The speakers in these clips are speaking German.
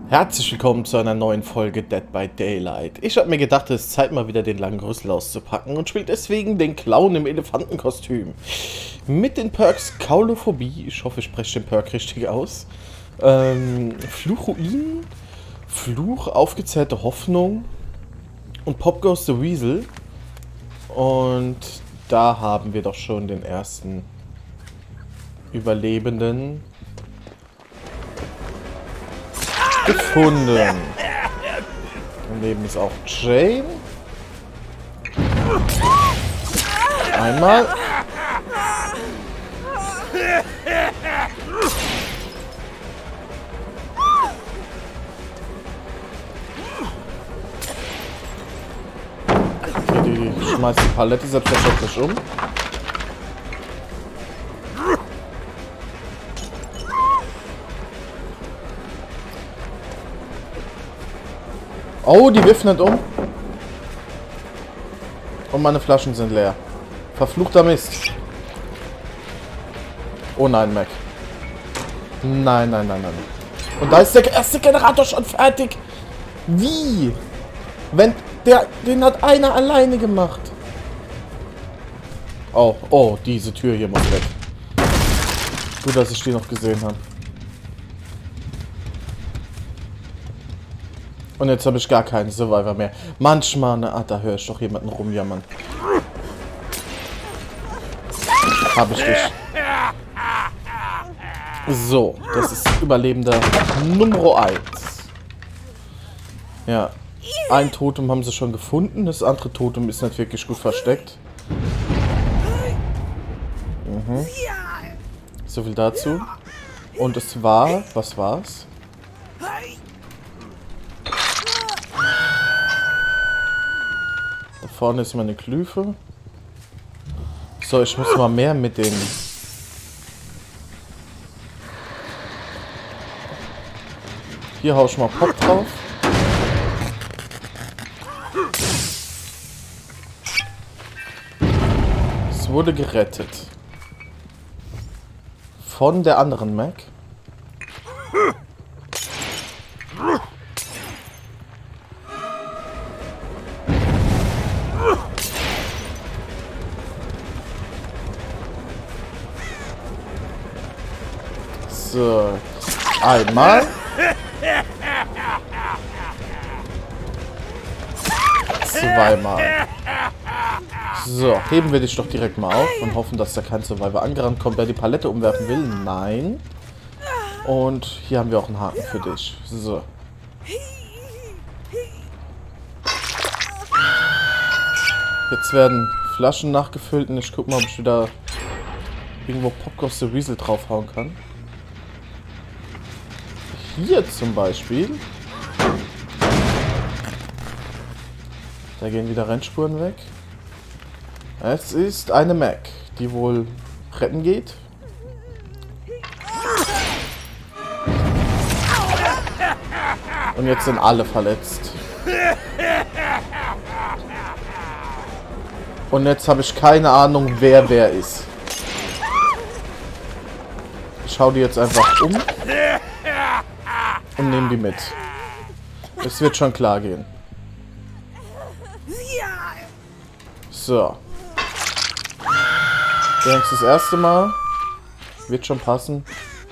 Herzlich willkommen zu einer neuen Folge Dead by Daylight. Ich habe mir gedacht, es ist Zeit mal wieder den langen Rüssel auszupacken und spielt deswegen den Clown im Elefantenkostüm. Mit den Perks Kaulophobie, ich hoffe ich spreche den Perk richtig aus, Fluchruin, Fluch, aufgezährte Hoffnung und Pop Goes the Weasel. Und da haben wir doch schon den ersten Überlebenden gefunden. Daneben ist auch Jane. Einmal. Okay, die schmeißt die Palette selbstverständlich um. Oh, die wirft nicht um. Und meine Flaschen sind leer. Verfluchter Mist. Oh nein, Mac. Nein, nein, nein, nein. Und da ist der erste Generator schon fertig. Wie? Wenn den hat einer alleine gemacht. Oh, oh, diese Tür hier muss weg. Gut, dass ich die noch gesehen habe. Und jetzt habe ich gar keinen Survivor mehr. Manchmal, ne, da höre ich doch jemanden rumjammern. Habe ich dich. So, das ist Überlebender Nummer 1. Ja, ein Totem haben sie schon gefunden. Das andere Totem ist nicht wirklich gut versteckt. Mhm. So viel dazu. Und es war, was war's? Da vorne ist meine Glyphe. So, ich muss mal mehr mit den... Hier hau ich mal Pop drauf. Es wurde gerettet. Von der anderen Mac. So, einmal. Zweimal. So, heben wir dich doch direkt mal auf und hoffen, dass da kein Survivor angerannt kommt, der die Palette umwerfen will. Nein. Und hier haben wir auch einen Haken für dich. So. Jetzt werden Flaschen nachgefüllt und ich guck mal, ob ich wieder irgendwo Pop Goes the Weasel draufhauen kann. Hier zum Beispiel. Da gehen wieder Rennspuren weg. Es ist eine Mac, die wohl retten geht. Und jetzt sind alle verletzt. Und jetzt habe ich keine Ahnung, wer ist. Ich hau die jetzt einfach um. Und nehme die mit. Es wird schon klar gehen. So. Denkst das erste Mal. Wird schon passen.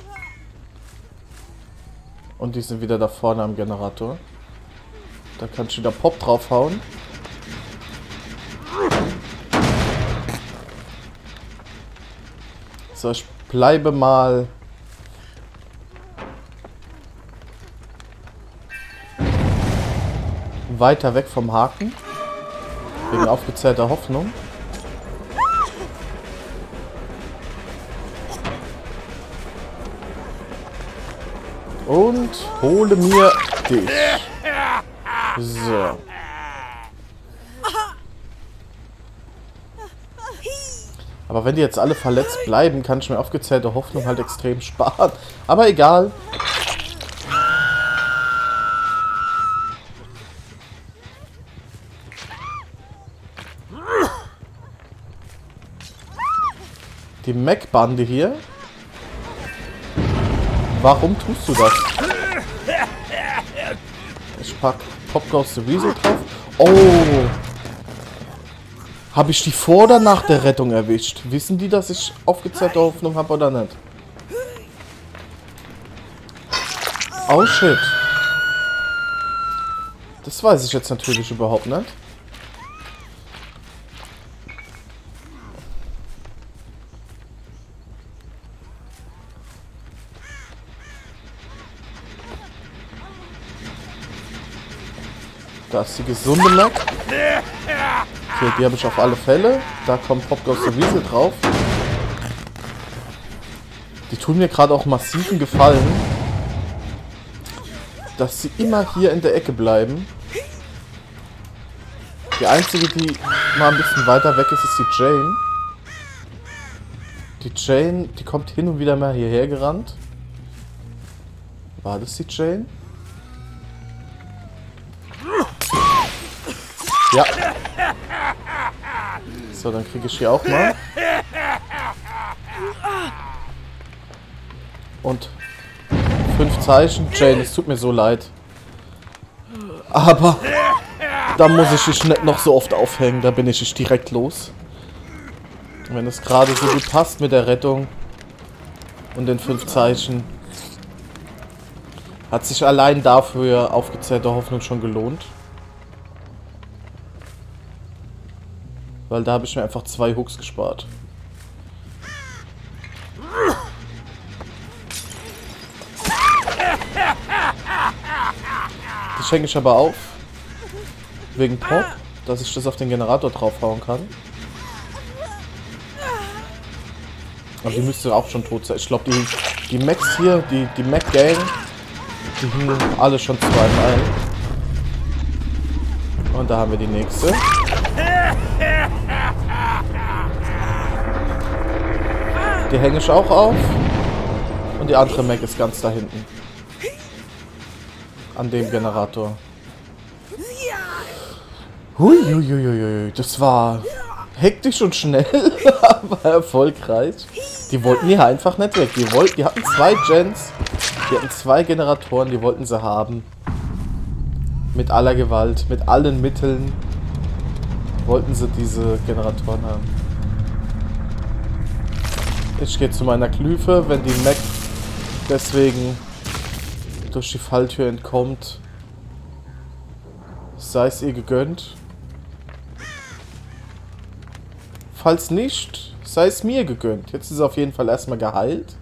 Und die sind wieder da vorne am Generator. Da kannst du wieder Pop draufhauen. So, ich bleibe mal... weiter weg vom Haken. Wegen aufgezählter Hoffnung. Und hole mir dich. So. Aber wenn die jetzt alle verletzt bleiben, kann ich mir aufgezählte Hoffnung halt extrem sparen. Aber egal. Die Mac-Bande hier. Warum tust du das? pack Pop Goes the Weasel drauf. Oh! Habe ich die vor oder nach der Rettung erwischt? Wissen die, dass ich aufgezeigte Hoffnung habe oder nicht? Oh shit. Das weiß ich jetzt natürlich überhaupt nicht. Da ist die gesunde Mac. Okay, die habe ich auf alle Fälle. Da kommt Pop Goes the Weasel drauf. Die tun mir gerade auch massiven Gefallen, dass sie immer hier in der Ecke bleiben. Die einzige, die mal ein bisschen weiter weg ist, ist die Jane. Die Jane, die kommt hin und wieder mal hierher gerannt. War das die Jane? Ja. So, dann kriege ich hier auch mal. Und 5 Zeichen. Jane, es tut mir so leid. Aber da muss ich dich nicht noch so oft aufhängen. Da bin ich direkt los. Und wenn es gerade so gut passt mit der Rettung und den 5 Zeichen, hat sich allein dafür aufgezählte Hoffnung schon gelohnt. Weil da habe ich mir einfach 2 Hooks gespart. Die schenke ich aber auf. Wegen Pop, dass ich das auf den Generator draufhauen kann. Aber die müsste auch schon tot sein. Ich glaube, die Macs hier, die Mac-Gang, die hingen alle schon zweimal. Und da haben wir die nächste. Die hänge ich auch auf. Und die andere Mac ist ganz da hinten. An dem Generator. Huiuiuiui, das war hektisch und schnell, aber erfolgreich. Die wollten hier einfach nicht weg. Die hatten 2 Gens, die hatten 2 Generatoren, die wollten sie haben. Mit aller Gewalt, mit allen Mitteln wollten sie diese Generatoren haben. Ich gehe zu meiner Glyphe, wenn die Mac deswegen durch die Falltür entkommt, sei es ihr gegönnt. Falls nicht, sei es mir gegönnt. Jetzt ist sie auf jeden Fall erstmal geheilt.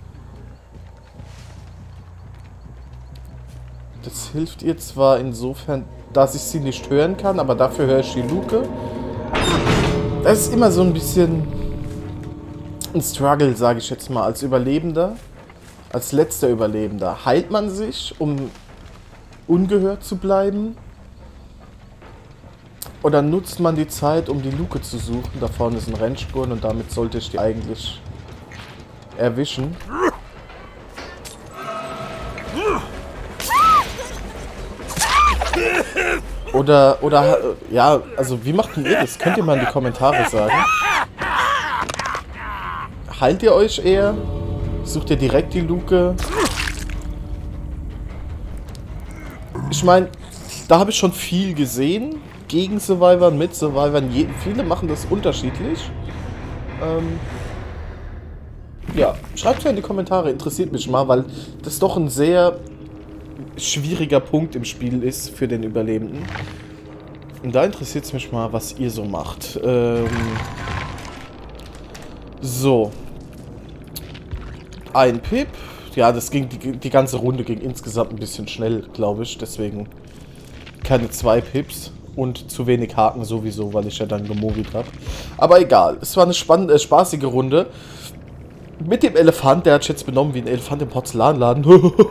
Das hilft ihr zwar insofern, dass ich sie nicht hören kann, aber dafür höre ich die Luke. Das ist immer so ein bisschen ein Struggle, sage ich jetzt mal, als Überlebender. Als letzter Überlebender. Heilt man sich, um ungehört zu bleiben? Oder nutzt man die Zeit, um die Luke zu suchen? Da vorne ist ein Rennspuren und damit sollte ich die eigentlich erwischen. Oder, ja, also wie macht denn ihr das? Könnt ihr mal in die Kommentare sagen. Heilt ihr euch eher? Sucht ihr direkt die Luke? Ich meine, da habe ich schon viel gesehen. Gegen Survivor, mit Survivor. Viele machen das unterschiedlich. Ja, schreibt es in die Kommentare. Interessiert mich mal, weil das doch ein sehr schwieriger Punkt im Spiel ist für den Überlebenden. Und da interessiert es mich mal, was ihr so macht. So. Ein Pip. Ja, das ging die ganze Runde ging insgesamt ein bisschen schnell, glaube ich. Deswegen keine 2 Pips. Und zu wenig Haken sowieso, weil ich ja dann gemobilt habe. Aber egal. Es war eine spannende, spaßige Runde. Mit dem Elefant. Der hat sich jetzt benommen wie ein Elefant im Porzellanladen.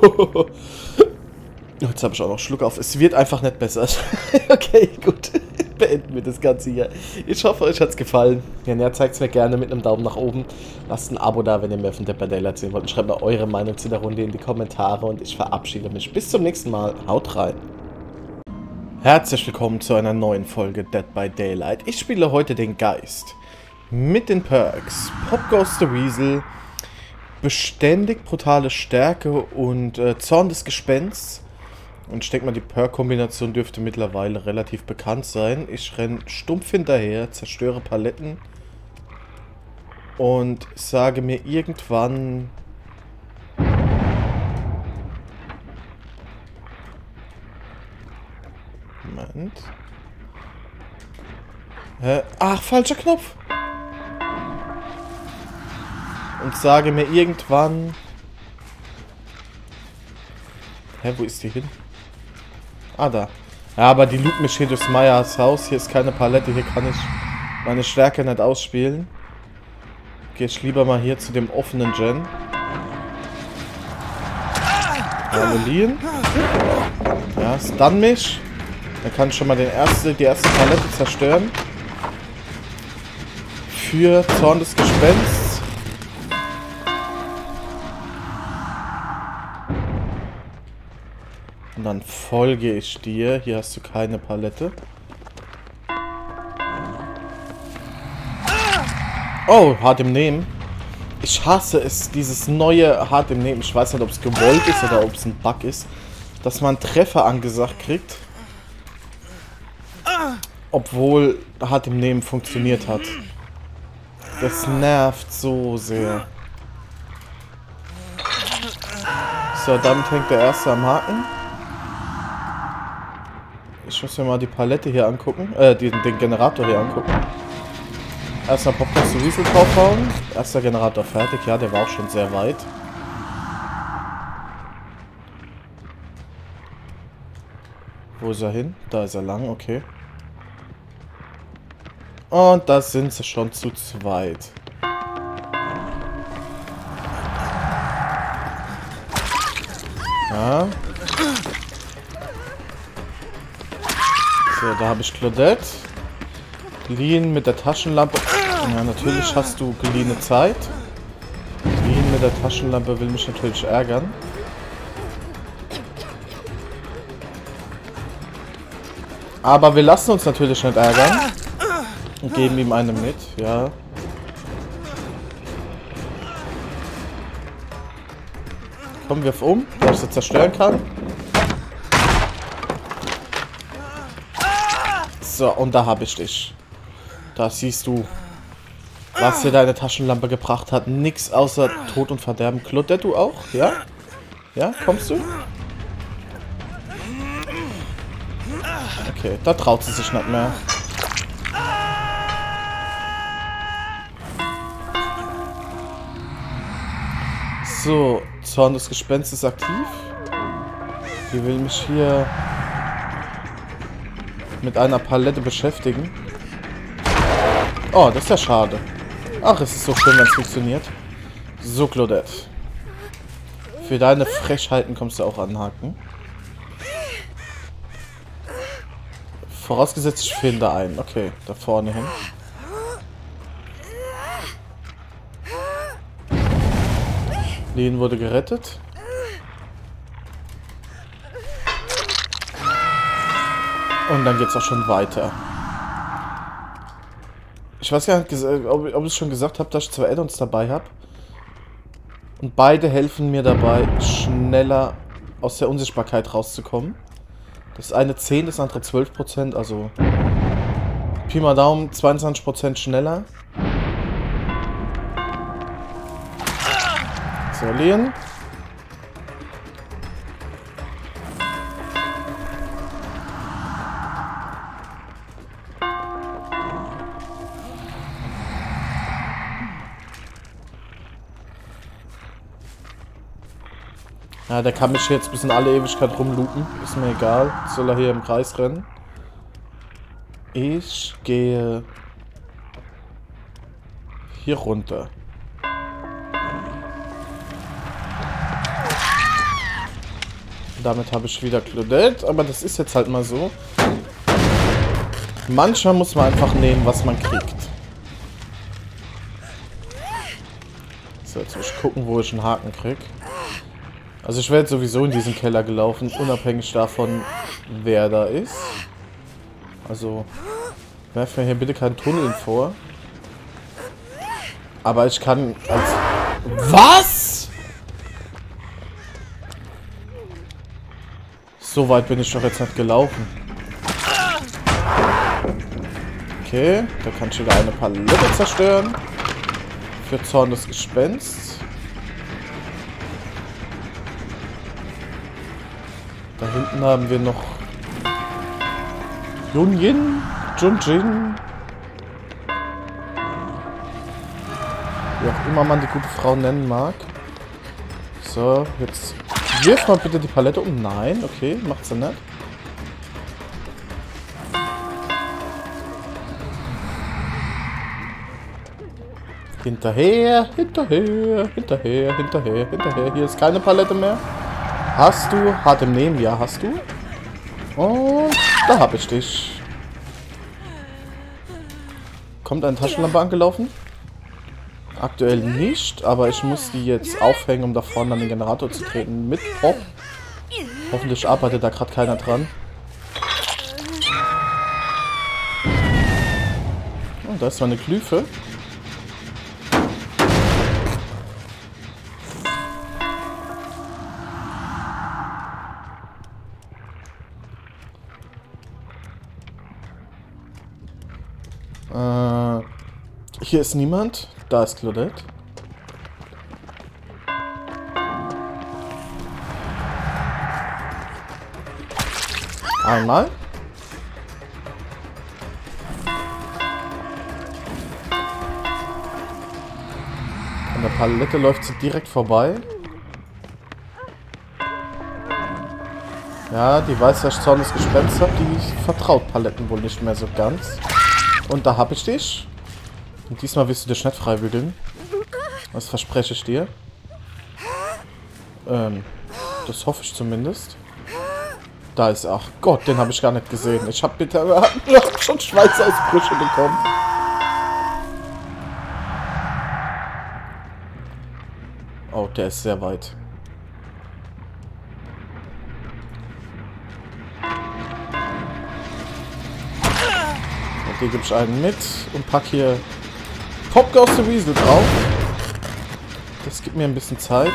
Jetzt habe ich auch noch Schluck auf. Es wird einfach nicht besser. Okay, gut. Beenden wir das Ganze hier. Ich hoffe, euch hat es gefallen. Wenn ja, zeigt es mir gerne mit einem Daumen nach oben. Lasst ein Abo da, wenn ihr mehr von Dead by Daylight sehen wollt. Und schreibt mal eure Meinung zu der Runde in die Kommentare. Und ich verabschiede mich. Bis zum nächsten Mal. Haut rein. Herzlich willkommen zu einer neuen Folge Dead by Daylight. Ich spiele heute den Geist. Mit den Perks Pop Goes the Weasel, beständig brutale Stärke und Zorn des Gespensts. Und ich denke mal, die Perk-Kombination dürfte mittlerweile relativ bekannt sein. Ich renne stumpf hinterher, zerstöre Paletten und sage mir irgendwann... Moment. Ach, falscher Knopf! Und sage mir irgendwann... Hä, wo ist die hin? Ah, da. Ja, aber die loopt mich hier durchs Meyers Haus. Hier ist keine Palette. Hier kann ich meine Stärke nicht ausspielen. Gehe ich lieber mal hier zu dem offenen Gen. Annullieren. Ja, stun mich. Dann kann ich schon mal die erste Palette zerstören. Für Zorn des Gespensts. Und dann folge ich dir. Hier hast du keine Palette. Oh, hart im Nehmen. Ich hasse es, dieses neue hart im Nehmen. Ich weiß nicht, ob es gewollt ist oder ob es ein Bug ist. Dass man Treffer angesagt kriegt. Obwohl hart im Nehmen funktioniert hat. Das nervt so sehr. So, damit hängt der erste am Haken. Ich muss mir mal die Palette hier angucken. Den Generator hier angucken. Erstmal Popcorn zu Wiesel draufhauen. Erster Generator fertig. Ja, der war auch schon sehr weit. Wo ist er hin? Da ist er lang, okay. Und da sind sie schon zu zweit. Ja. So, da habe ich Claudette. Lean mit der Taschenlampe. Ja, natürlich hast du geliehene Zeit. Lean mit der Taschenlampe will mich natürlich ärgern. Aber wir lassen uns natürlich nicht ärgern. Und geben ihm eine mit, ja. Komm, wirf um, dass ich sie zerstören kann. So, und da habe ich dich. Da siehst du, was dir deine Taschenlampe gebracht hat. Nix außer Tod und Verderben. Claudette, du auch? Ja? Ja, kommst du? Okay, da traut sie sich nicht mehr. So, Zorn des Gespenstes aktiv. Die will mich hier mit einer Palette beschäftigen. Oh, das ist ja schade. Ach, es ist so schön, wenn es funktioniert. So, Claudette. Für deine Frechheiten kommst du auch anhaken. Vorausgesetzt, ich finde einen. Okay, da vorne hin. Lean wurde gerettet. Und dann geht's auch schon weiter. Ich weiß gar nicht, ob ich schon gesagt habe, dass ich 2 Add-ons dabei habe. Und beide helfen mir dabei, schneller aus der Unsichtbarkeit rauszukommen. Das eine 10, das andere 12%, also Pi mal Daumen 22% schneller. So, Lean. Ja, der kann mich jetzt bis in alle Ewigkeit rumloopen. Ist mir egal. Soll er hier im Kreis rennen. Ich gehe hier runter. Damit habe ich wieder Claudette, aber das ist jetzt halt mal so. Manchmal muss man einfach nehmen, was man kriegt. So, jetzt muss ich gucken, wo ich einen Haken kriege. Also ich werde sowieso in diesen Keller gelaufen, unabhängig davon, wer da ist. Also, werf mir hier bitte keinen Tunnel vor. Aber ich kann als... Was?! So weit bin ich doch jetzt nicht gelaufen. Okay, da kann ich wieder eine Palette zerstören. Für Zorn des Gespensts. Da hinten haben wir noch Junjin. Wie auch immer man die gute Frau nennen mag. So, jetzt wirf mal bitte die Palette um. Nein, okay, macht's ja nicht. Hinterher. Hier ist keine Palette mehr. Hast du? Hart im Nehmen, ja, hast du. Und da habe ich dich. Kommt eine Taschenlampe angelaufen? Aktuell nicht, aber ich muss die jetzt aufhängen, um da vorne an den Generator zu treten. Mit Pop. Hoffentlich arbeitet da gerade keiner dran. Oh, da ist mal eine Glyphe. Hier ist niemand. Da ist Claudette. Einmal. An der Palette läuft sie direkt vorbei. Ja, die weiß, dass ich Zorn des Gespensts habe. Die vertraut Paletten wohl nicht mehr so ganz. Und da habe ich dich. Und diesmal wirst du dich nicht freibügeln. Das verspreche ich dir. Das hoffe ich zumindest. Da ist er. Ach Gott, den habe ich gar nicht gesehen. Ich habe schon Schweißausbrüche bekommen. Oh, der ist sehr weit. Und hier gebe ich einen mit und pack hier Pop Goes the Weasel drauf. Das gibt mir ein bisschen Zeit.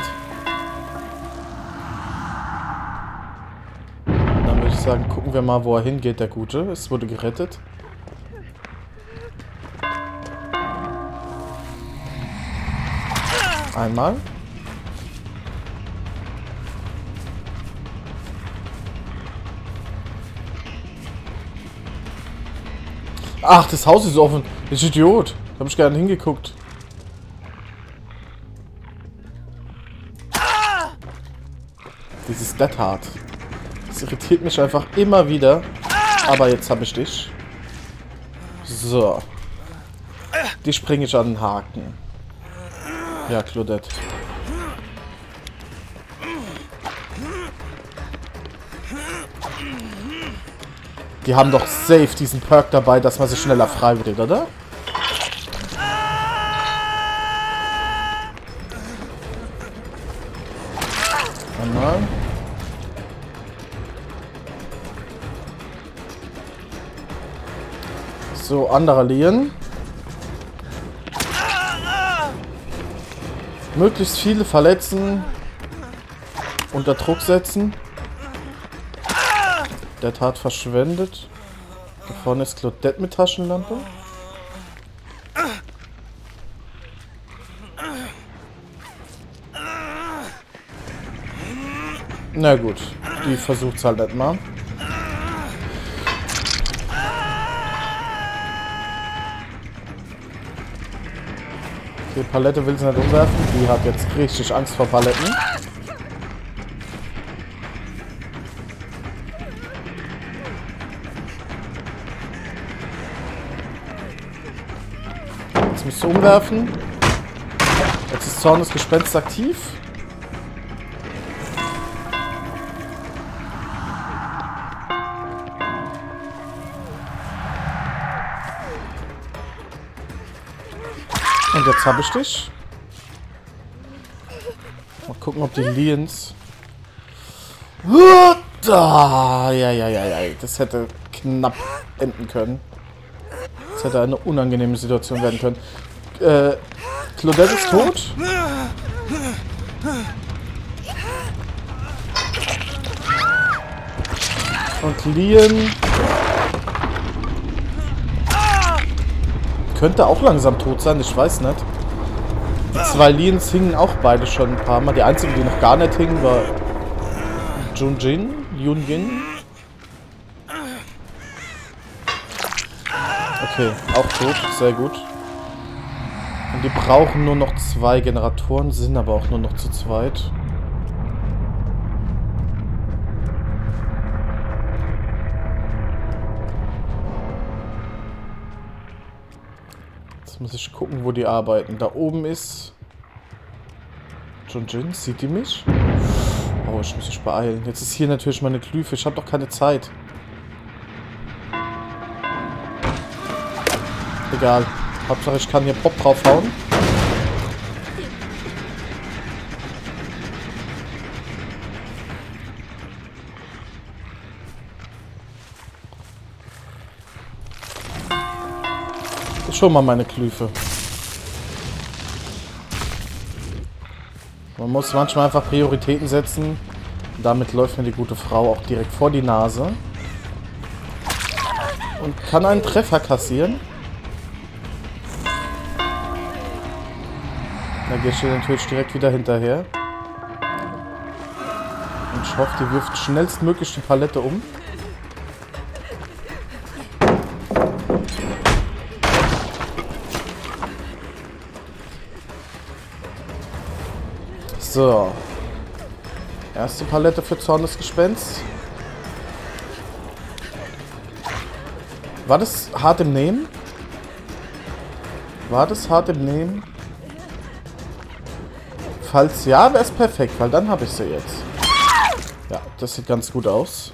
Dann würde ich sagen, gucken wir mal, wo er hingeht, der Gute. Es wurde gerettet. Einmal. Ach, das Haus ist offen. Ich Idiot. Da habe ich gar nicht hingeguckt. Dieses Dead Hard. Das irritiert mich einfach immer wieder. Aber jetzt habe ich dich. So. Die springe ich an den Haken. Ja, Claudette. Die haben doch safe diesen Perk dabei, dass man sich schneller frei wird, oder? Einmal. So, anderer Lien. Möglichst viele verletzen. Unter Druck setzen. Der Tat verschwendet. Da vorne ist Claudette mit Taschenlampe. Na gut, die versucht's halt nicht mal. Okay, Palette will sie nicht umwerfen. Die hat jetzt richtig Angst vor Paletten. Jetzt musst du umwerfen. Jetzt ist Zorn des Gespensts aktiv. Und jetzt habe ich dich. Mal gucken, ob die Liens... Ja. Das hätte knapp enden können. Das hätte eine unangenehme Situation werden können. Claudette ist tot. Und Leon könnte auch langsam tot sein, ich weiß nicht. Die zwei Leons hingen auch beide schon ein paar Mal. Die einzige, die noch gar nicht hing, war Yunjin. Okay, auch tot, sehr gut. Und die brauchen nur noch 2 Generatoren, sind aber auch nur noch zu zweit. Jetzt muss ich gucken, wo die arbeiten. Da oben ist Junjin, sieht die mich? Oh, ich muss mich beeilen. Jetzt ist hier natürlich meine Glyphe. Ich habe doch keine Zeit. Egal. Hauptsache ich kann hier Pop draufhauen. Schon mal meine Glyphe. Man muss manchmal einfach Prioritäten setzen. Damit läuft mir die gute Frau auch direkt vor die Nase. Und kann einen Treffer kassieren. Da geht sie natürlich direkt wieder hinterher. Und ich hoffe, die wirft schnellstmöglich die Palette um. So. Erste Palette für Zorn des Gespensts. War das hart im Nehmen? War das hart im Nehmen? Falls ja, wäre es perfekt, weil dann habe ich sie jetzt. Ja, das sieht ganz gut aus.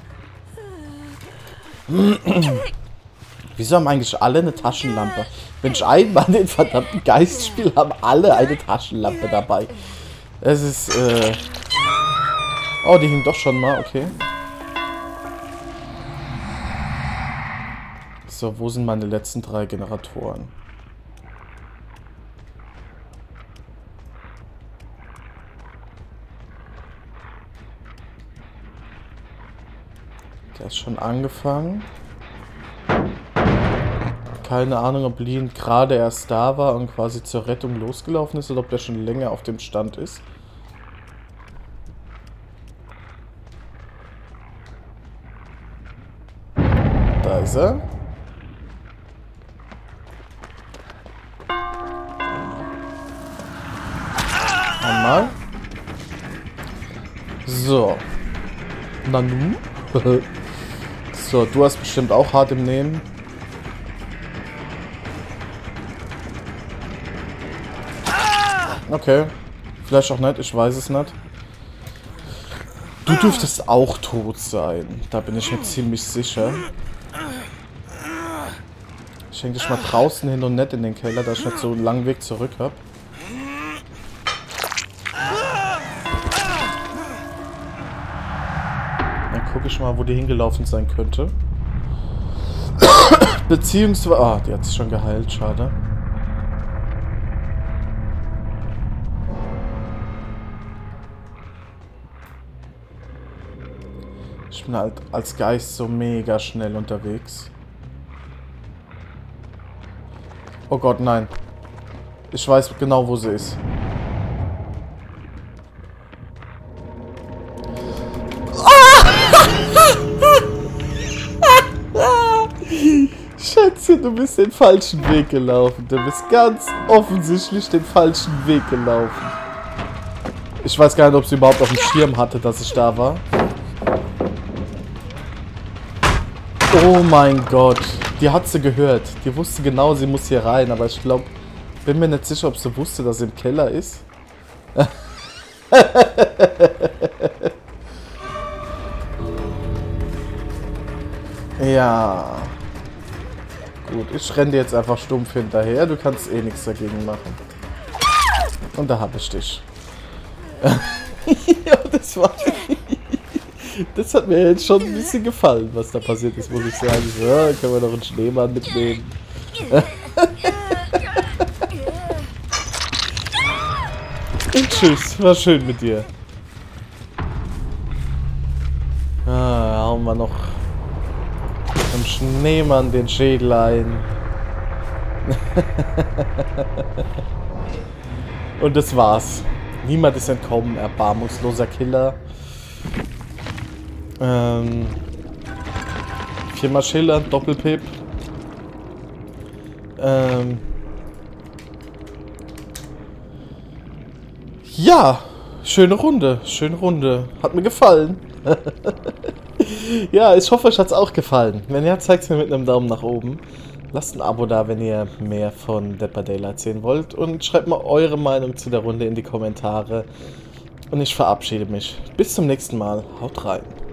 Wieso haben eigentlich alle eine Taschenlampe? Wenn ich einmal den verdammten Geist spiele, haben alle eine Taschenlampe dabei. Es ist, oh, die hing doch schon mal, okay. So, wo sind meine letzten 3 Generatoren? Der ist schon angefangen. Keine Ahnung, ob Leon gerade erst da war und quasi zur Rettung losgelaufen ist oder ob der schon länger auf dem Stand ist. Da ist er. Einmal. So. Nanu. So, du hast bestimmt auch hart im Nehmen. Okay. Vielleicht auch nicht, ich weiß es nicht. Du dürftest auch tot sein. Da bin ich mir ziemlich sicher. Ich hänge dich mal draußen hin und nicht in den Keller, da ich nicht so einen langen Weg zurück habe. Dann gucke ich mal, wo die hingelaufen sein könnte. Beziehungsweise... Ah, die hat sich schon geheilt, schade. Ich bin halt als Geist so mega schnell unterwegs. Oh Gott, nein. Ich weiß genau, wo sie ist. Schätze, du bist den falschen Weg gelaufen. Du bist ganz offensichtlich den falschen Weg gelaufen. Ich weiß gar nicht, ob sie überhaupt auf dem Schirm hatte, dass ich da war. Oh mein Gott. Die hat sie gehört. Die wusste genau, sie muss hier rein. Aber ich glaube, bin mir nicht sicher, ob sie wusste, dass sie im Keller ist. Ja. Gut, ich renne dir jetzt einfach stumpf hinterher. Du kannst eh nichts dagegen machen. Und da habe ich dich. Ja, das war... Das hat mir jetzt schon ein bisschen gefallen, was da passiert ist, muss ich sagen. So, können wir noch einen Schneemann mitnehmen. Und tschüss, war schön mit dir. Ah, hauen wir noch dem Schneemann den Schädel ein. Und das war's. Niemand ist entkommen, erbarmungsloser Killer. Viermal Schiller, Doppelpip. Ja, schöne Runde, schöne Runde. Hat mir gefallen. Ja, ich hoffe, euch hat's auch gefallen. Wenn ja, zeigt es mir mit einem Daumen nach oben. Lasst ein Abo da, wenn ihr mehr von Dead by Daylight sehen wollt. Und schreibt mal eure Meinung zu der Runde in die Kommentare. Und ich verabschiede mich. Bis zum nächsten Mal. Haut rein.